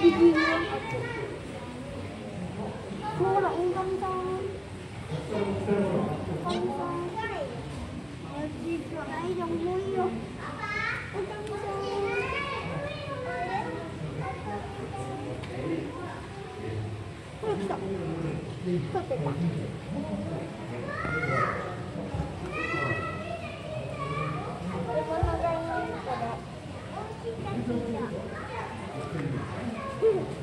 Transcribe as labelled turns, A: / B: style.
A: Mua là yên tâm cho. Không sao. Đi vào đây trong mũi luôn. Yên tâm cho. Không sợ. Không sợ. Hãy subscribe cho kênh Ghiền Mì Gõ để không bỏ lỡ những video hấp dẫn.